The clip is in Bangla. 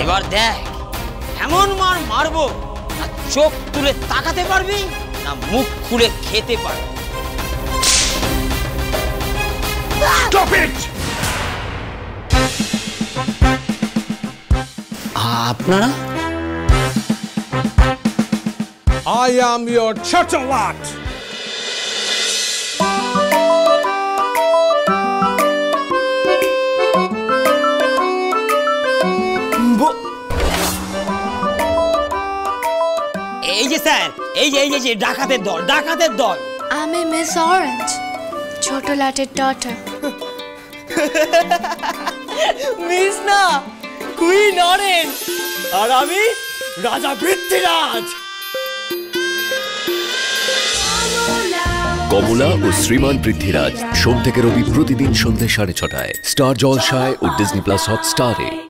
এবার দেখ এমন মার মারবো না চোখ তুলে তাকাতে পারবি না মুখ খুলে খেতে পারবি। Stop it! আপনারা? I am your chatterlat. এই যে স্যার এই যে ডাকাতের দল আমি মিস অরেঞ্জ, ছোট লাটের ডটার। মিস না কুইন অরেঞ্জ আর আমি রাজা পৃথ্বীরাজ। কমলা ও শ্রীমান পৃথ্বীরাজ সোম থেকে রবি প্রতিদিন সন্ধ্যে 6:30টায় স্টার জলসায় ও ডিজনি প্লাস হটস্টারে।